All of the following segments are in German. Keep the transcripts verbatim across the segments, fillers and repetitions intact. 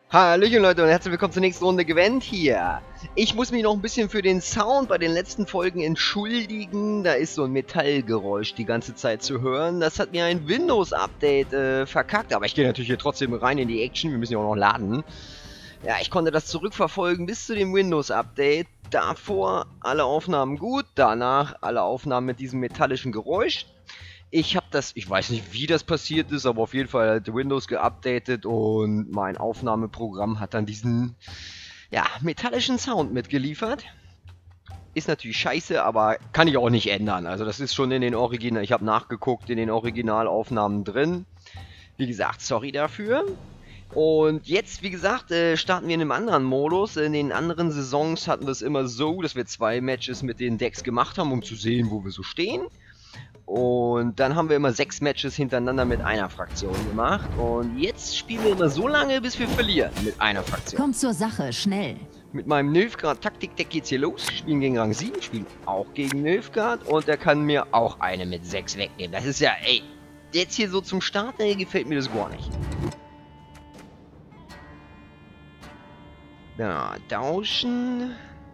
Hallöchen Leute und herzlich willkommen zur nächsten Runde Gwent hier. Ich muss mich noch ein bisschen für den Sound bei den letzten Folgen entschuldigen. Da ist so ein Metallgeräusch die ganze Zeit zu hören. Das hat mir ein Windows-Update äh, verkackt. Aber ich gehe natürlich hier trotzdem rein in die Action. Wir müssen ja auch noch laden. Ja, ich konnte das zurückverfolgen bis zu dem Windows-Update. Davor alle Aufnahmen gut, danach alle Aufnahmen mit diesem metallischen Geräusch. Ich habe das, ich weiß nicht, wie das passiert ist, aber auf jeden Fall hat Windows geupdatet und mein Aufnahmeprogramm hat dann diesen, ja, metallischen Sound mitgeliefert. Ist natürlich scheiße, aber kann ich auch nicht ändern. Also das ist schon in den Original, ich habe nachgeguckt, in den Originalaufnahmen drin. Wie gesagt, sorry dafür. Und jetzt, wie gesagt, äh, starten wir in einem anderen Modus. In den anderen Saisons hatten wir es immer so, dass wir zwei Matches mit den Decks gemacht haben, um zu sehen, wo wir so stehen. Und dann haben wir immer sechs Matches hintereinander mit einer Fraktion gemacht. Und jetzt spielen wir immer so lange, bis wir verlieren mit einer Fraktion. Komm zur Sache, schnell. Mit meinem Nilfgaard-Taktik-Deck geht's hier los. Spielen gegen Rang sieben, spielen auch gegen Nilfgaard. Und der kann mir auch eine mit sechs wegnehmen. Das ist ja, ey, jetzt hier so zum Start, ey, gefällt mir das gar nicht. Ja, tauschen.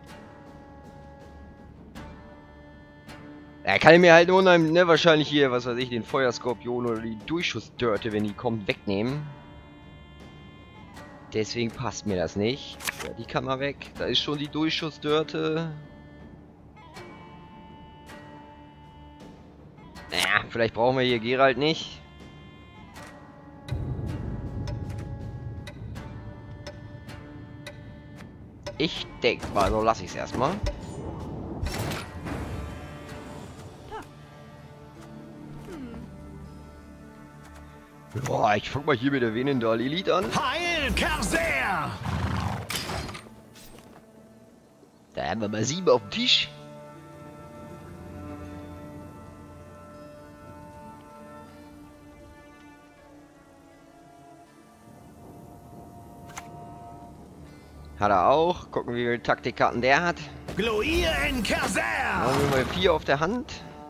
Er kann mir halt unheimlich, ne, wahrscheinlich hier, was weiß ich, den Feuerskorpion oder die Durchschussdörte, wenn die kommt, wegnehmen. Deswegen passt mir das nicht. Ja, die kann mal weg. Da ist schon die Durchschussdörte. Ja, vielleicht brauchen wir hier Geralt nicht. Ich denke mal, so lasse ich es erstmal. Boah, ich fang mal hier mit der Venendal Elite an. Heil, Kerser! Da haben wir mal sieben auf dem Tisch. Hat er auch. Gucken, wie viele Taktikkarten der hat. Gloir en Kerser! Haben wir mal vier auf der Hand.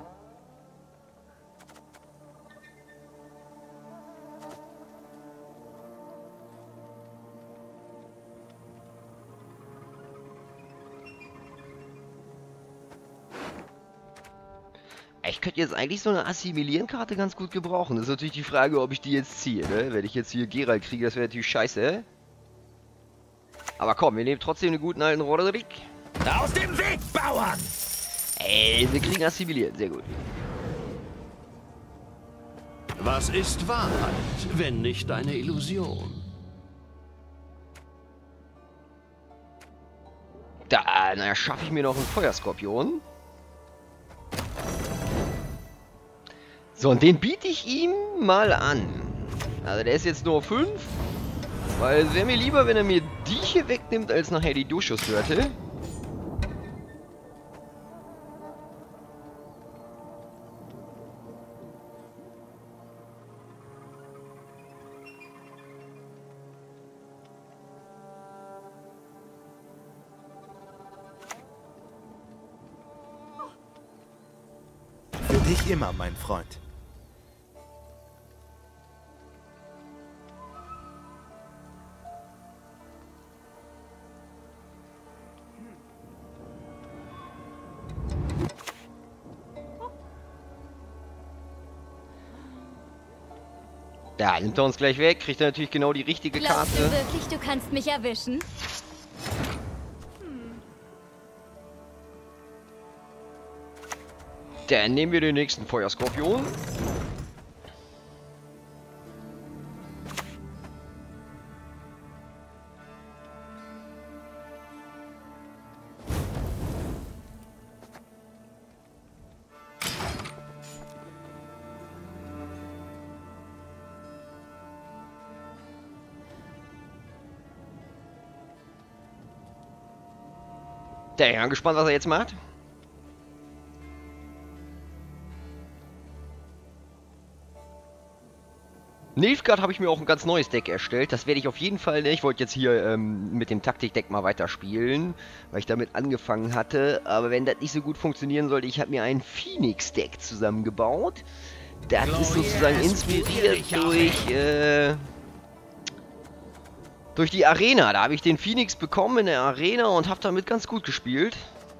Ich könnte jetzt eigentlich so eine Assimilieren-Karte ganz gut gebrauchen. Das ist natürlich die Frage, ob ich die jetzt ziehe, ne? Wenn ich jetzt hier Geralt kriege, das wäre natürlich scheiße. Aber komm, wir nehmen trotzdem einen guten alten Roderick. Aus dem Weg, Bauern! Ey, wir kriegen Assimilieren, sehr gut. Was ist Wahrheit, wenn nicht eine Illusion? Da, na, schaffe ich mir noch einen Feuerskorpion. So, und den biete ich ihm mal an. Also der ist jetzt nur fünf. Weil es wäre mir lieber, wenn er mir die hier wegnimmt, als nachher die Durchschussdörte. Für dich immer, mein Freund. Da nimmt er uns gleich weg, kriegt er natürlich genau die richtige Glaubst Karte. du wirklich, du kannst mich erwischen? Dann nehmen wir den nächsten Feuerskorpion. Der, ich bin gespannt, was er jetzt macht. Nilfgaard habe ich mir auch ein ganz neues Deck erstellt. Das werde ich auf jeden Fall, ne? Ich wollte jetzt hier ähm, mit dem Taktikdeck mal weiterspielen, weil ich damit angefangen hatte. Aber wenn das nicht so gut funktionieren sollte, ich habe mir ein Phoenix-Deck zusammengebaut. Das ist sozusagen inspiriert durch äh, Durch die Arena. Da habe ich den Phoenix bekommen in der Arena und habe damit ganz gut gespielt.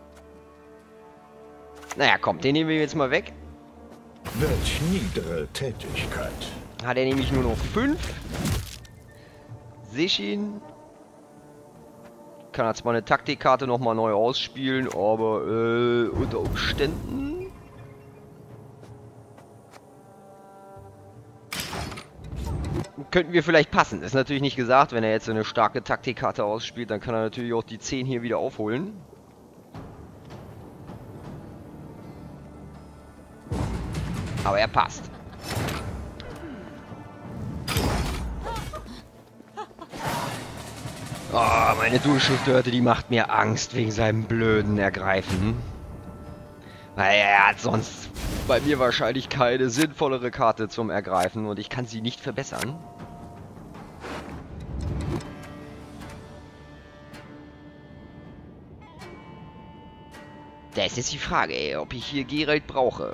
Naja, komm, den nehmen wir jetzt mal weg. Welch niedere Tätigkeit. Hat er nämlich nur noch fünf. Sichin. Kann er zwar eine Taktikkarte nochmal neu ausspielen, aber äh, unter Umständen... könnten wir vielleicht passen. Ist natürlich nicht gesagt, wenn er jetzt eine starke Taktikkarte ausspielt, dann kann er natürlich auch die zehn hier wieder aufholen. Aber er passt. Oh, meine Durchschussdörte, die macht mir Angst wegen seinem blöden Ergreifen. Weil er hat sonst bei mir wahrscheinlich keine sinnvollere Karte zum Ergreifen und ich kann sie nicht verbessern. Da ist jetzt die Frage, ey, ob ich hier Geralt brauche.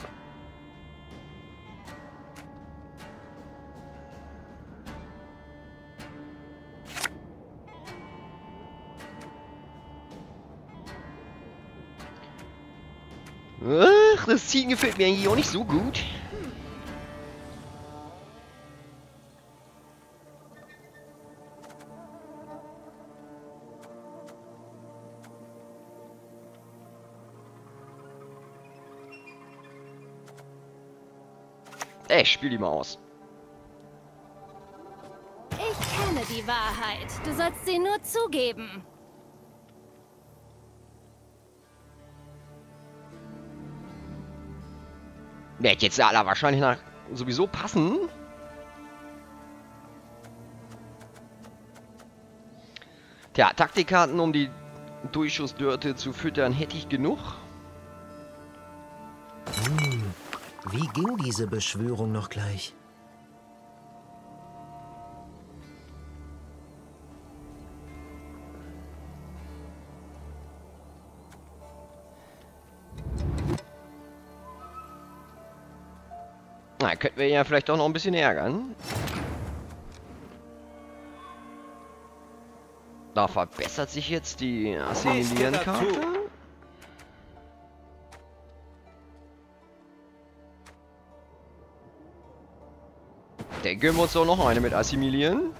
Ach, das Ziehen gefällt mir eigentlich auch nicht so gut. Ey, spiel die mal aus. Ich kenne die Wahrheit. Du sollst sie nur zugeben. Wird jetzt aller wahrscheinlich nach sowieso passen. Tja, Taktikkarten, um die Durchschussdörte zu füttern, hätte ich genug. Hm, wie ging diese Beschwörung noch gleich? Na, könnten wir ihn ja vielleicht auch noch ein bisschen ärgern. Da verbessert sich jetzt die Assimilieren-Karte. Dann gönnen wir uns doch noch eine mit Assimilieren.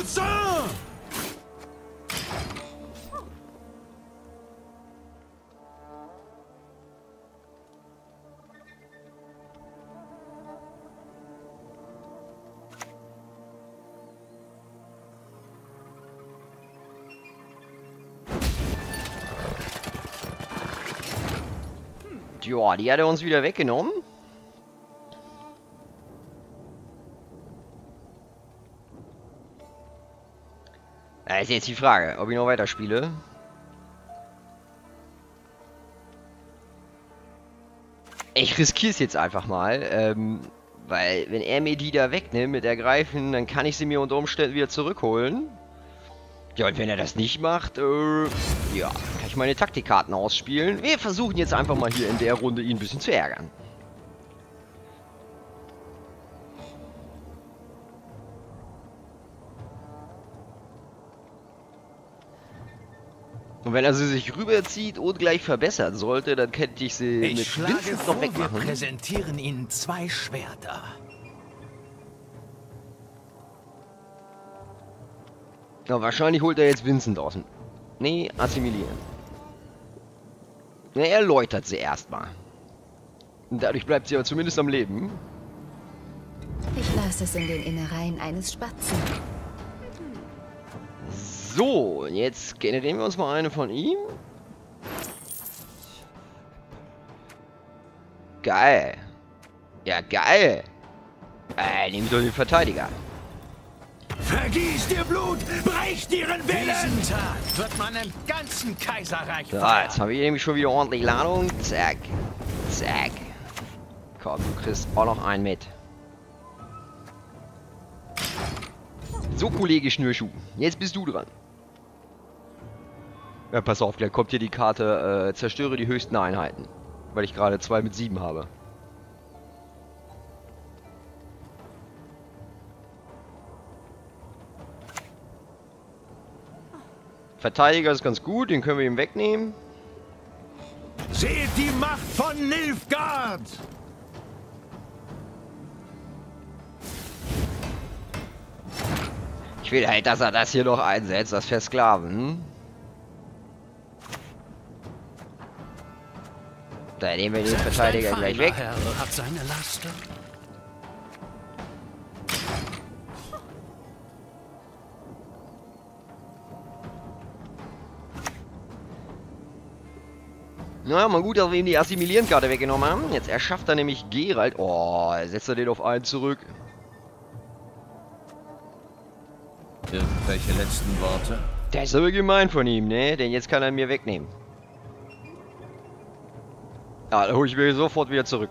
Ja, die hat er uns wieder weggenommen. Da ist jetzt die Frage, ob ich noch weiterspiele. Ich riskiere es jetzt einfach mal, ähm, weil wenn er mir die da wegnimmt mit Ergreifen, dann kann ich sie mir unter Umständen wieder zurückholen. Ja, und wenn er das nicht macht, äh, ja, kann ich meine Taktikkarten ausspielen. Wir versuchen jetzt einfach mal hier in der Runde ihn ein bisschen zu ärgern. Und wenn er sie sich rüberzieht und gleich verbessern sollte, dann könnte ich sie Ich mit schlage Vincent vor, noch wir wegmachen. präsentieren Ihnen zwei Schwerter. Ja, wahrscheinlich holt er jetzt Vincent aus dem... Nee, assimilieren. Ja, er läutert sie erstmal. Und dadurch bleibt sie aber zumindest am Leben. Ich las es in den Innereien eines Spatzen. So, und jetzt generieren wir uns mal eine von ihm. Geil. Ja, geil. Äh, nehmen wir doch den Verteidiger. Vergießt ihr Blut, brecht ihren Willen! Diesen Tag wird man im ganzen Kaiserreich So, feiern. jetzt haben wir nämlich schon wieder ordentlich Ladung. Zack. Zack. Komm, du kriegst auch noch einen mit. So, Kollege Schnürschuh. Jetzt bist du dran. Ja, pass auf, gleich kommt hier die Karte, äh, zerstöre die höchsten Einheiten. Weil ich gerade zwei mit sieben habe. Verteidiger ist ganz gut, den können wir ihm wegnehmen. Seht die Macht von Nilfgaard! Ich will halt, dass er das hier noch einsetzt, das Versklaven. Da nehmen wir den Selbst Verteidiger ein gleich feiner weg. Herr hat seine Laster. Na, mal gut, dass wir ihm die Assimilieren-Karte weggenommen haben. Jetzt erschafft er nämlich Geralt. Oh, setzt er den auf einen zurück. Irgendwelche letzten Worte? Das ist aber gemein von ihm, ne? Denn jetzt kann er mir wegnehmen. Ja, dann hole ich mir sofort wieder zurück.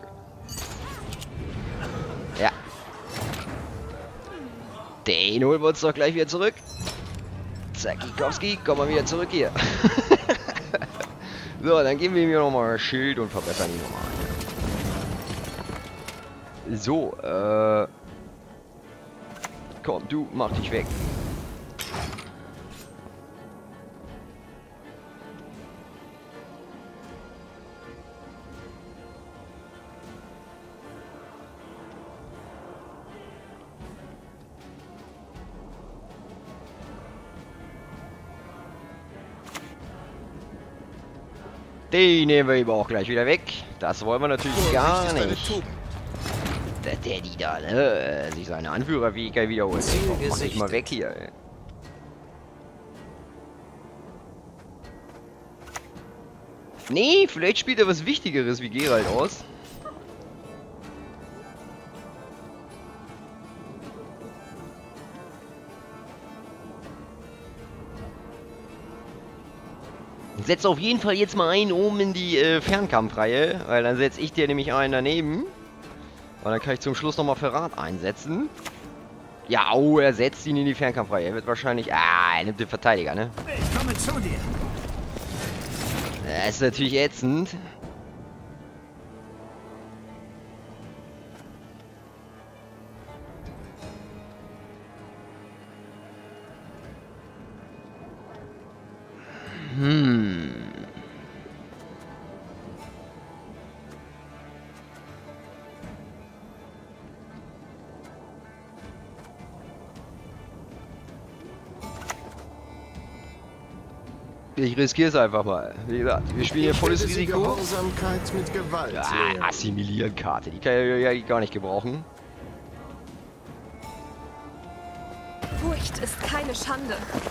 Ja. Den holen wir uns doch gleich wieder zurück. Zakikowski, komm mal wieder zurück hier. So, dann geben wir ihm hier nochmal Schild und verbessern ihn nochmal. So, äh... komm, du, mach dich weg. Den nehmen wir eben auch gleich wieder weg. Das wollen wir natürlich gar nicht. Der Daddy da, ne? Sich seine Anführerfähigkeit wiederholt. Mach dich mal weg hier, ey. Nee, vielleicht spielt er was Wichtigeres wie Geralt aus. Setz auf jeden Fall jetzt mal einen oben in die äh, Fernkampfreihe, weil dann setze ich dir nämlich einen daneben. Und dann kann ich zum Schluss nochmal Verrat einsetzen. Ja, oh, er setzt ihn in die Fernkampfreihe. Er wird wahrscheinlich... Ah, er nimmt den Verteidiger, ne? Ich komme zu dir. Das ist natürlich ätzend. Hm. Ich riskiere es einfach mal. Wie gesagt, wir spielen hier volles Risiko. Gehorsamkeit mit Gewalt. Ah, lehren. Assimilieren-Karte. Die kann ich ja gar nicht gebrauchen. Furcht ist keine Schande.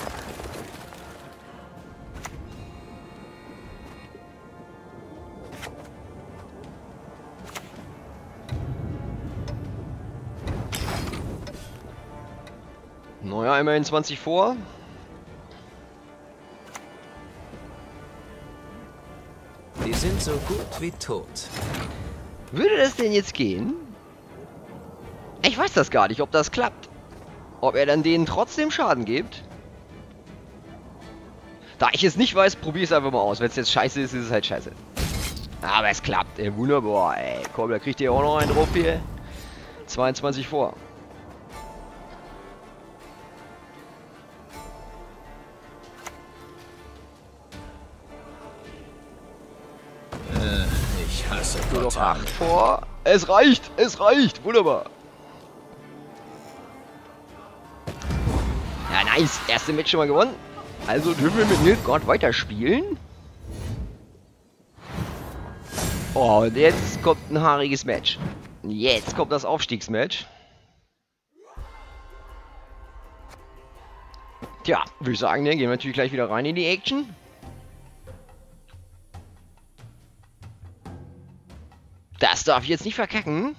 Naja, immerhin zwanzig vor. Die sind so gut wie tot. Würde das denn jetzt gehen? Ich weiß das gar nicht, ob das klappt. Ob er dann denen trotzdem Schaden gibt. Da ich es nicht weiß, probiere es einfach mal aus. Wenn es jetzt scheiße ist, ist es halt scheiße. Aber es klappt. Ey, wunderbar. Ey, komm, da kriegt ihr auch noch einen drauf hier. zweiundzwanzig vor. Ich hasse Nur noch Portale. acht vor. Es reicht, es reicht. Wunderbar. Ja, nice. Erste Match schon mal gewonnen. Also dürfen wir mit Nilfgaard weiterspielen. Oh, und jetzt kommt ein haariges Match. Jetzt kommt das Aufstiegsmatch. Tja, würde ich sagen, dann gehen wir natürlich gleich wieder rein in die Action. Das darf ich jetzt nicht verkacken.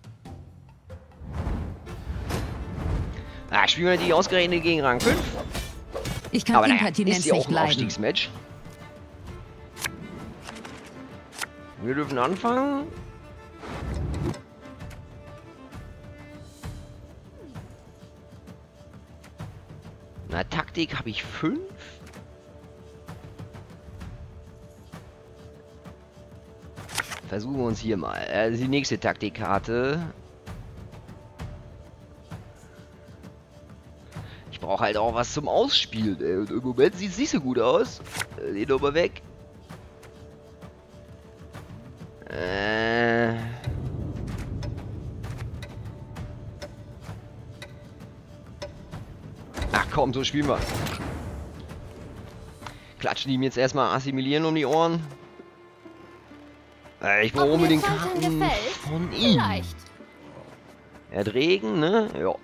Ah, spielen wir die ausgerechnet gegen Rang fünf. Ich kann Aber naja, Inkontinenz ist ja auch nicht ein leiden. Aufstiegsmatch. Wir dürfen anfangen. Na, Taktik habe ich fünf. Versuchen wir uns hier mal. Äh, die nächste Taktikkarte. Ich brauche brauche halt auch was zum Ausspielen. Ey. Und im Moment sieht es nicht so gut aus. Äh, den nochmal weg. Äh... Ach komm, so spielen wir. Klatschen die ihm jetzt erstmal assimilieren um die Ohren. Äh, ich brauche unbedingt Karten von ihm. Vielleicht. Er hat Regen, ne? Ja.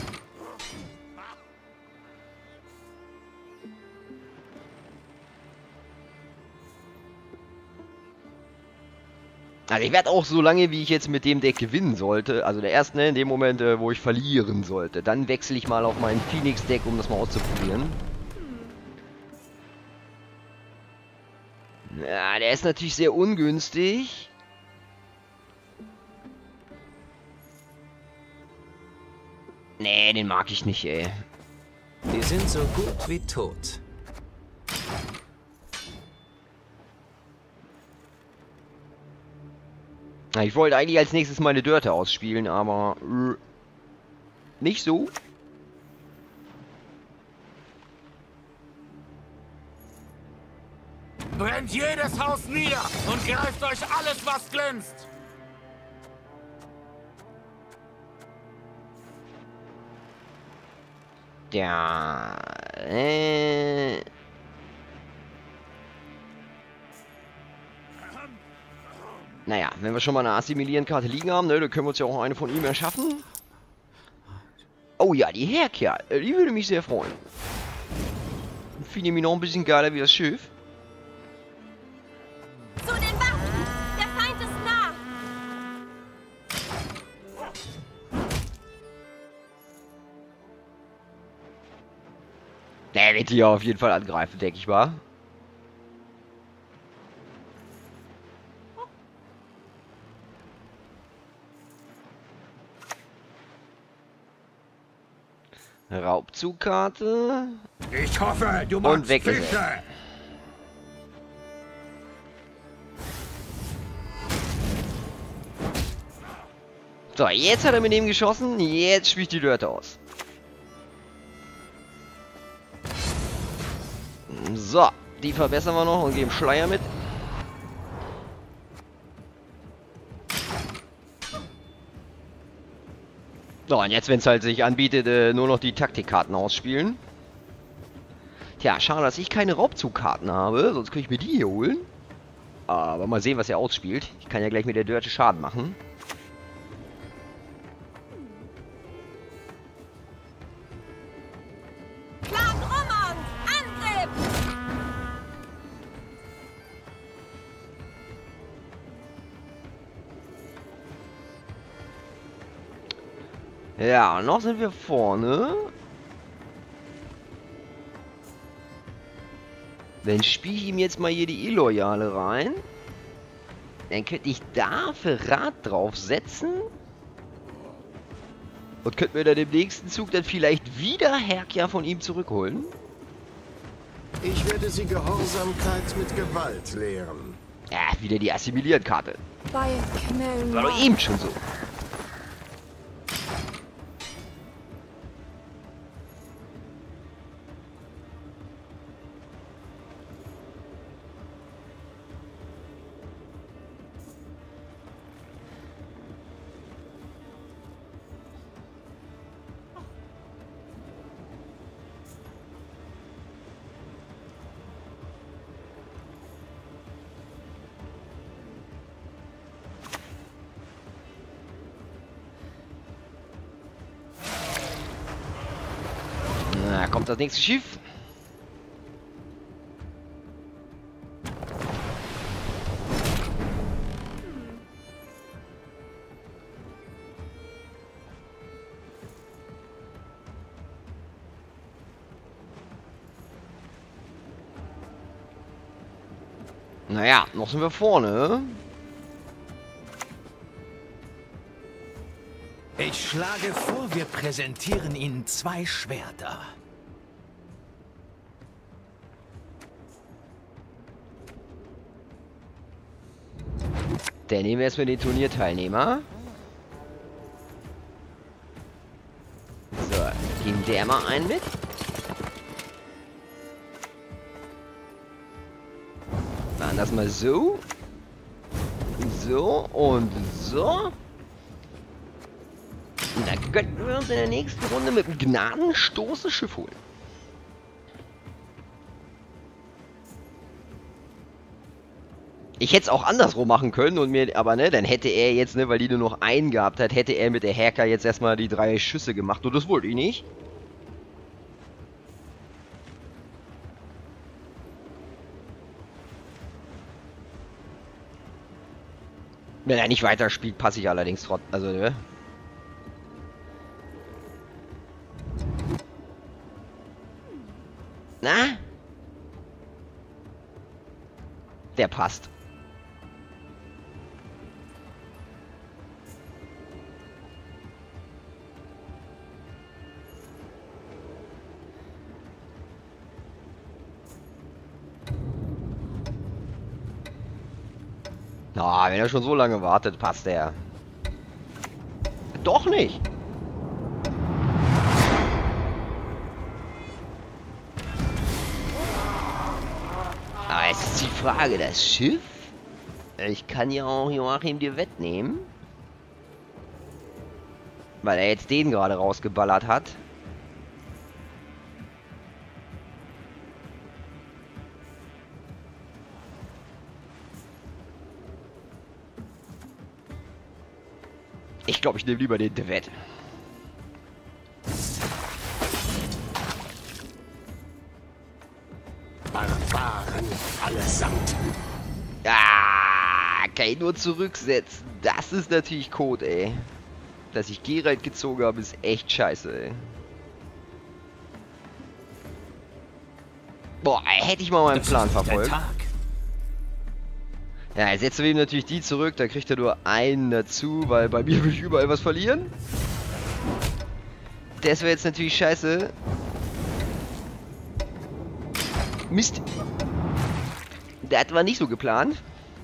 Also ich werde auch so lange, wie ich jetzt mit dem Deck gewinnen sollte, also der erste, ne, in dem Moment, äh, wo ich verlieren sollte, dann wechsle ich mal auf mein Phoenix-Deck, um das mal auszuprobieren. Ja, der ist natürlich sehr ungünstig. Nee, den mag ich nicht, ey. Die sind so gut wie tot. Na, ich wollte eigentlich als nächstes meine Dörte ausspielen, aber äh, nicht so. Brennt jedes Haus nieder und greift euch alles, was glänzt. Ja, äh... Naja, wenn wir schon mal eine Assimilieren-Karte liegen haben, ne, dann können wir uns ja auch eine von ihm erschaffen. Oh ja, die Herkehr, die würde mich sehr freuen. Finde ich mich noch ein bisschen geiler wie das Schiff. Zu den Waffen! Der Feind ist nah! Der wird hier auf jeden Fall angreifen, denke ich mal. Raubzugkarte. Ich hoffe, du Und magst weg ist Fische. er. So, jetzt hat er mit dem geschossen. Jetzt spielt die Dörte aus. So, die verbessern wir noch und geben Schleier mit. So, und jetzt, wenn es halt sich anbietet, äh, nur noch die Taktikkarten ausspielen. Tja, schade, dass ich keine Raubzugkarten habe, sonst könnte ich mir die hier holen. Aber mal sehen, was er ausspielt. Ich kann ja gleich mit der Dörte Schaden machen. Plan Roman! Angriff! Ja, und noch sind wir vorne. Dann spiele ich ihm jetzt mal hier die Illoyale rein. Dann könnte ich da Verrat draufsetzen. Und könnte mir dann im nächsten Zug dann vielleicht wieder Herkia von ihm zurückholen. Ich werde sie Gehorsamkeit mit Gewalt lehren. Ja, wieder die Assimilieren-Karte. Bei Knell. War doch eben schon so. Na, kommt das nächste Schiff. Naja, noch sind wir vorne. Ich schlage vor, wir präsentieren Ihnen zwei Schwerter. Dann nehmen wir erstmal den Turnierteilnehmer. So, geben der mal einen mit. das mal so. So und so. Und dann könnten wir uns in der nächsten Runde mit einem Gnadenstoß ein Schiff holen. Ich hätte es auch andersrum machen können und mir, aber ne, dann hätte er jetzt, ne, weil die nur noch einen gehabt hat, hätte er mit der Hacker jetzt erstmal die drei Schüsse gemacht und das wollte ich nicht. Wenn er nicht weiterspielt, passe ich allerdings trotzdem, also ne. Na? Der passt. Na, oh, wenn er schon so lange wartet, passt er. Doch nicht. Aber jetzt ist die Frage, das Schiff? Ich kann ja auch Joachim dir wettnehmen. Weil er jetzt den gerade rausgeballert hat. Ich glaube, ich nehme lieber den Devet. Barbaren allesamt. Ah, kann ich nur zurücksetzen. Das ist natürlich Code, ey. Dass ich Geralt gezogen habe, ist echt scheiße, ey. Boah, hätte ich mal meinen Plan verfolgt. Ja, jetzt setzen wir ihm natürlich die zurück, da kriegt er nur einen dazu, weil bei mir will ich überall was verlieren. Das wäre jetzt natürlich scheiße. Mist. Das war nicht so geplant.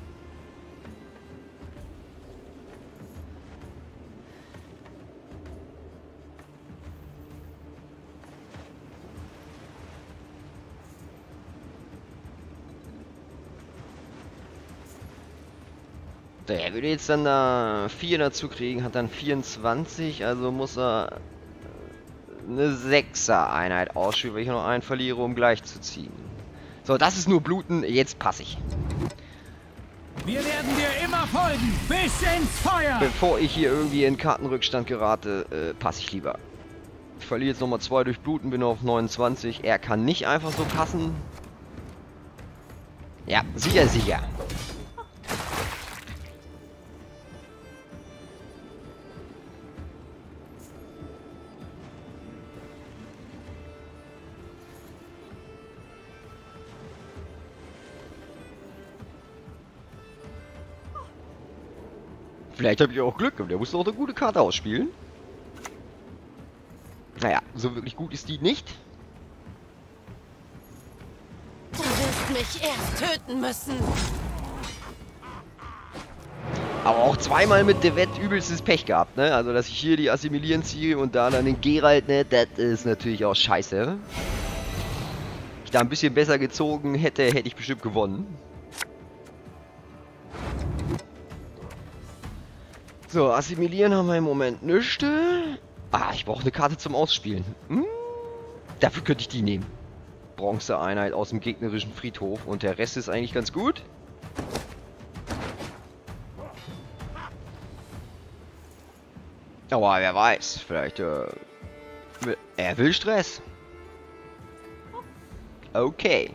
Der würde jetzt dann da vier dazu kriegen, hat dann vierundzwanzig, also muss er eine sechser Einheit ausspielen, weil ich noch einen verliere, um gleich zu ziehen. So, das ist nur Bluten, jetzt passe ich. Wir werden dir immer folgen, bis ins Feuer! Bevor ich hier irgendwie in Kartenrückstand gerate, äh, passe ich lieber. Ich verliere jetzt nochmal zwei durch Bluten, bin auf neunundzwanzig. Er kann nicht einfach so passen. Ja, sicher, sicher. Vielleicht habe ich auch Glück, aber der muss doch eine gute Karte ausspielen. Naja, so wirklich gut ist die nicht. Du wirst mich erst töten müssen. Aber auch zweimal mit Devet übelstes Pech gehabt, ne? Also, dass ich hier die Assimilieren ziehe und da dann den Geralt, ne? Das ist natürlich auch scheiße. Wenn ich da ein bisschen besser gezogen hätte, hätte ich bestimmt gewonnen. So, assimilieren haben wir im Moment nichts. Ah, ich brauche eine Karte zum Ausspielen. Hm? Dafür könnte ich die nehmen. Bronze-Einheit aus dem gegnerischen Friedhof. Und der Rest ist eigentlich ganz gut. Aber wer weiß, vielleicht äh, will, er will Stress. Okay.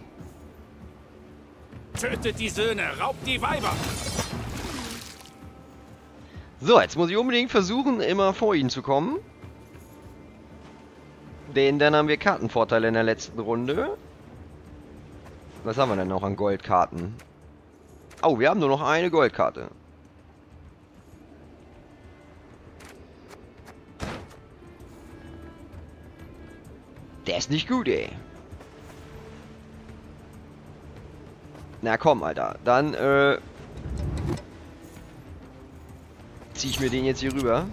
Tötet die Söhne, raubt die Weiber! So, jetzt muss ich unbedingt versuchen, immer vor ihnen zu kommen. Denn dann haben wir Kartenvorteile in der letzten Runde. Was haben wir denn noch an Goldkarten? Oh, wir haben nur noch eine Goldkarte. Der ist nicht gut, ey. Na komm, Alter. Dann, äh... ziehe ich mir den jetzt hier rüber.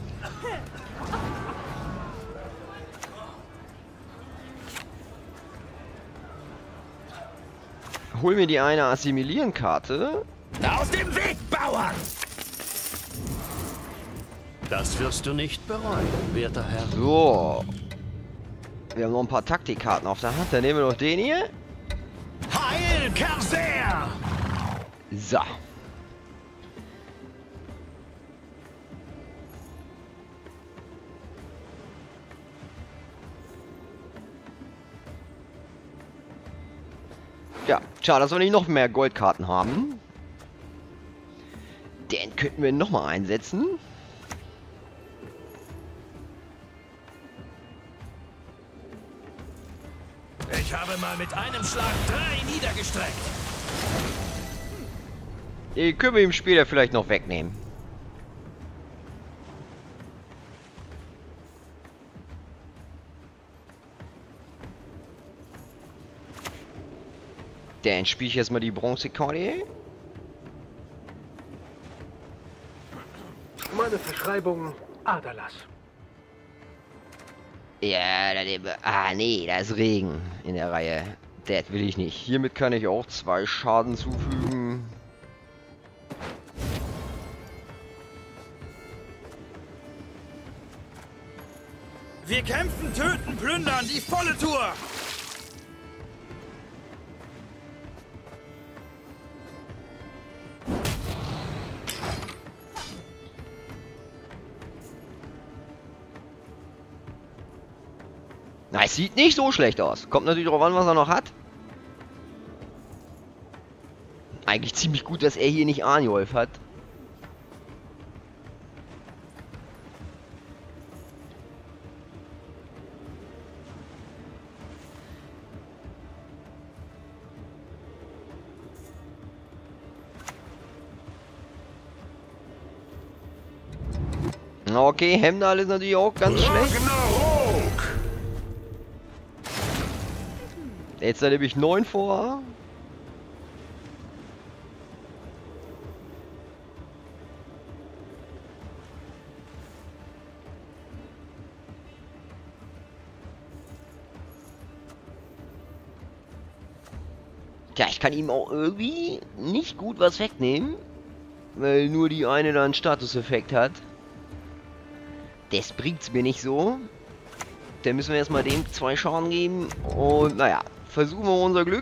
hol mir die eine Assimilieren-Karte. Aus dem Weg, Bauern! Das wirst du nicht bereuen, werter Herr. So. Wir haben noch ein paar Taktikkarten auf der Hand. Dann nehmen wir noch den hier. Heil, Kerser! So. Ja, schade, dass wir nicht noch mehr Goldkarten haben. Den könnten wir nochmal einsetzen. Ich habe mal mit einem Schlag drei niedergestreckt. Die können wir ihm später vielleicht noch wegnehmen. Dann spiele ich jetzt mal die Bronzekarte. Meine Verschreibung Aderlass. Ja, da nehmen wir... Ah, nee, da ist Regen in der Reihe. Das will ich nicht. Hiermit kann ich auch zwei Schaden zufügen. Wir kämpfen, töten, plündern, die volle Tour! Na, es sieht nicht so schlecht aus. Kommt natürlich darauf an, was er noch hat. Eigentlich ziemlich gut, dass er hier nicht Arnjolf hat. Okay, Hemdal ist natürlich auch ganz schlecht. Jetzt da nämlich neun vor. Tja, ich kann ihm auch irgendwie nicht gut was wegnehmen, weil nur die eine da einen Statuseffekt hat. Das bringt's mir nicht so. Dann müssen wir erstmal dem zwei Schaden geben und naja, versuchen wir unser Glück.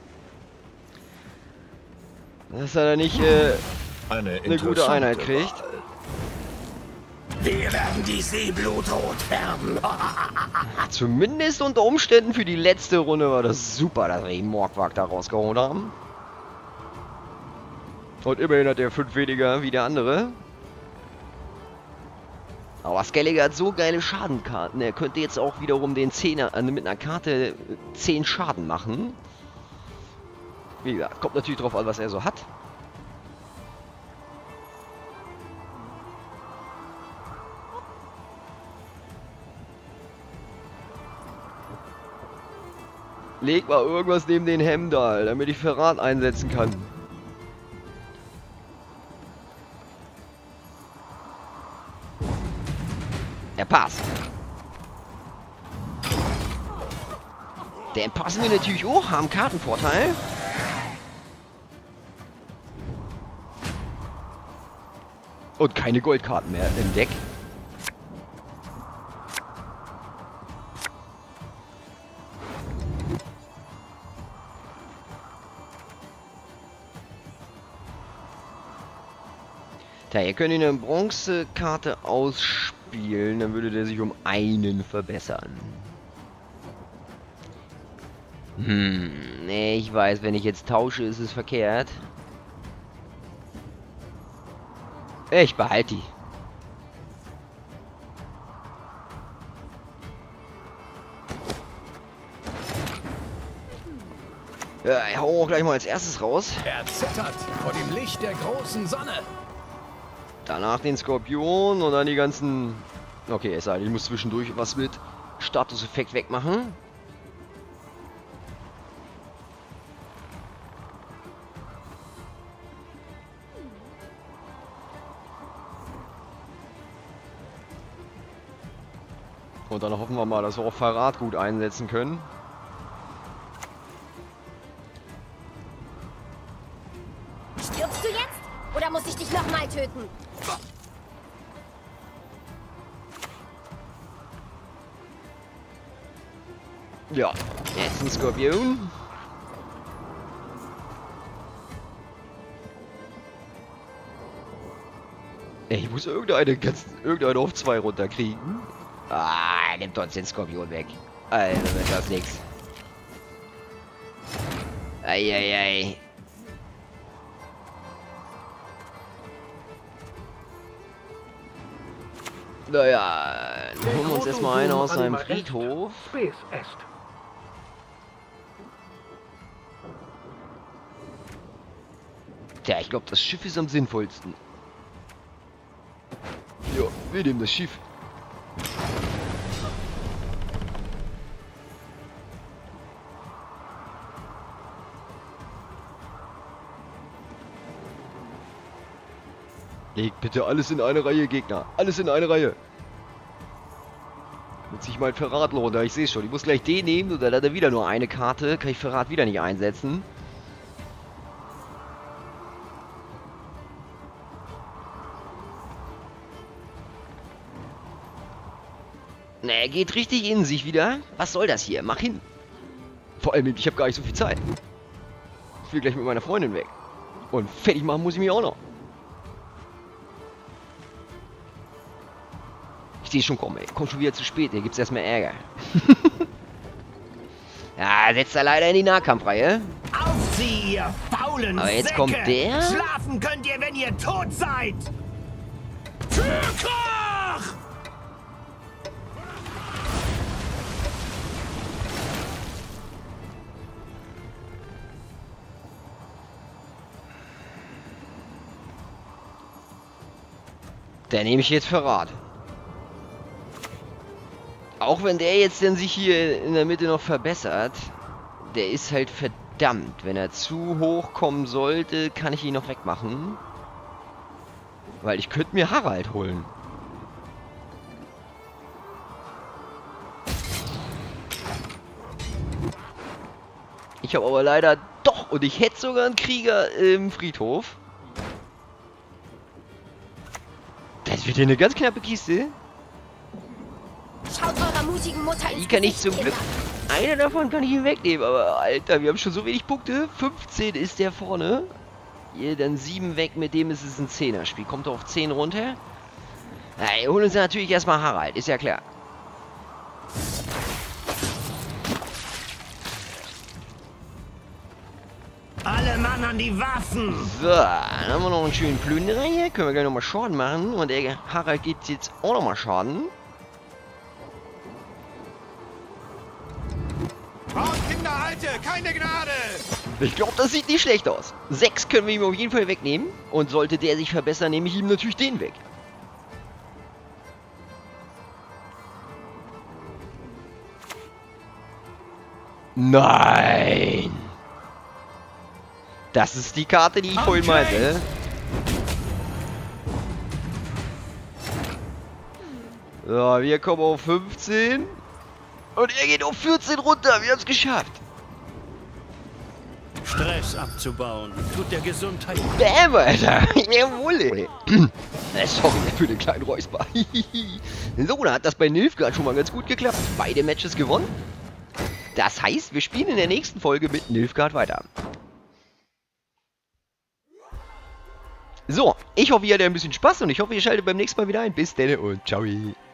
Dass er da nicht äh, eine, eine gute Einheit kriegt. Wir werden die Seeblutrot färben. Zumindest unter Umständen für die letzte Runde war das super, dass wir den Morgwag da rausgehauen haben. Und immerhin hat er fünf weniger wie der andere. Aber Skellige hat so geile Schadenkarten. Er könnte jetzt auch wiederum den Zehner äh, mit einer Karte zehn Schaden machen. Wie gesagt, kommt natürlich drauf an, was er so hat. Leg mal irgendwas neben den Hemdal, damit ich Verrat einsetzen kann. Er passt. Den passen wir natürlich auch, haben Kartenvorteil. Und keine Goldkarten mehr im Deck. Tja, ihr könnt eine Bronzekarte ausspielen, dann würde der sich um einen verbessern. Hm, nee, ich weiß, wenn ich jetzt tausche, ist es verkehrt. Ich behalte die. Ja, ich hau auch gleich mal als erstes raus. Er zittert vor dem Licht der großen Sonne. Danach den Skorpion und dann die ganzen... Okay, es sei denn, ich muss zwischendurch was mit Statuseffekt wegmachen. Und dann hoffen wir mal, dass wir auch Verrat gut einsetzen können. Stirbst du jetzt? Oder muss ich dich nochmal töten? Ja, jetzt ein Skorpion. Ey, ich muss irgendeine, ganz, irgendeine auf zwei runterkriegen. Ah, nimmt uns den Skorpion weg. Also wird das nix. Eieiei. Naja, dann holen wir uns erstmal einen aus seinem Friedhof. Spes est. Tja, ich glaube, das Schiff ist am sinnvollsten. Ja, wir nehmen das Schiff. Legt bitte alles in eine Reihe, Gegner. Alles in eine Reihe. Jetzt sich mein Verrat runter. Ich sehe schon. Ich muss gleich den nehmen. Oder hat er wieder nur eine Karte. Kann ich Verrat wieder nicht einsetzen. Na, er geht richtig in sich wieder. Was soll das hier? Mach hin. Vor allem, ich habe gar nicht so viel Zeit. Ich will gleich mit meiner Freundin weg. Und fertig machen muss ich mich auch noch. Ich sehe schon kommen, ey. Kommt schon wieder zu spät. Hier gibt's erstmal Ärger. Ja, setzt er leider in die Nahkampfreihe. Auf sie, ihr faulen Aber jetzt Säcke! kommt der. Schlafen könnt ihr, wenn ihr tot seid! Für Krach! Der nehme ich jetzt Verrat. Auch wenn der jetzt denn sich hier in der Mitte noch verbessert, der ist halt verdammt. Wenn er zu hoch kommen sollte, kann ich ihn noch wegmachen. Weil ich könnte mir Harald holen. Ich habe aber leider doch, und ich hätte sogar einen Krieger im Friedhof. Das wird hier eine ganz knappe Kiste. Schaut eurer mutigen Mutter ins Die kann ich Gesicht, zum Glück. Kinder. Einer davon kann ich ihm wegnehmen, aber Alter, wir haben schon so wenig Punkte. fünfzehn ist der vorne. Hier dann sieben weg, mit dem ist es ein Zehner-Spiel. Kommt er auf zehn runter. Na, wir holen uns natürlich erstmal Harald, ist ja klar. Alle Mann an die Waffen! So, dann haben wir noch einen schönen Plünderer hier. Können wir gleich nochmal Schaden machen. Und der Harald geht jetzt auch nochmal Schaden. Frauen, Kinder, Alte, keine Gnade! Ich glaube, das sieht nicht schlecht aus. Sechs können wir ihm auf jeden Fall wegnehmen. Und sollte der sich verbessern, nehme ich ihm natürlich den weg. Nein! Das ist die Karte, die ich vorhin meinte. So, wir kommen auf fünfzehn. Und er geht auf vierzehn runter. Wir haben es geschafft. Stress abzubauen tut der Gesundheit. Bäm, Alter. Jawohl, ey. Sorry für den kleinen Räusper. So, da hat das bei Nilfgaard schon mal ganz gut geklappt. Beide Matches gewonnen. Das heißt, wir spielen in der nächsten Folge mit Nilfgaard weiter. So, ich hoffe, ihr hattet ein bisschen Spaß und ich hoffe, ihr schaltet beim nächsten Mal wieder ein. Bis dann und ciao.